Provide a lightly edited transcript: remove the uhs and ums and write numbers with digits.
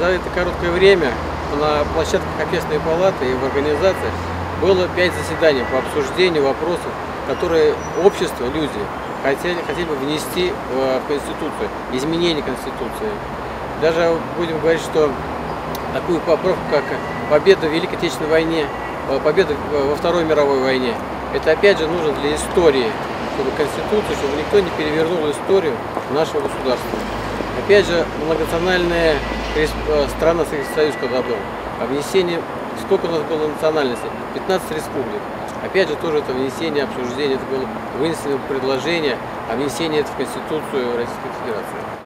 за это короткое время на площадках Общественной палаты и в организациях было 5 заседаний по обсуждению вопросов, которые общество, люди хотели бы внести в Конституцию, изменение Конституции. Даже будем говорить, что такую поправку, как победа в Великой Отечественной войне, победа во Второй мировой войне, это опять же нужно для истории, чтобы Конституция, чтобы никто не перевернул историю нашего государства. Опять же, многонациональная страна Советский Союз, когда был, о внесении, сколько у нас было национальностей? 15 республик. Опять же, тоже это внесение, обсуждение, это было вынесено предложение о внесении это в Конституцию Российской Федерации.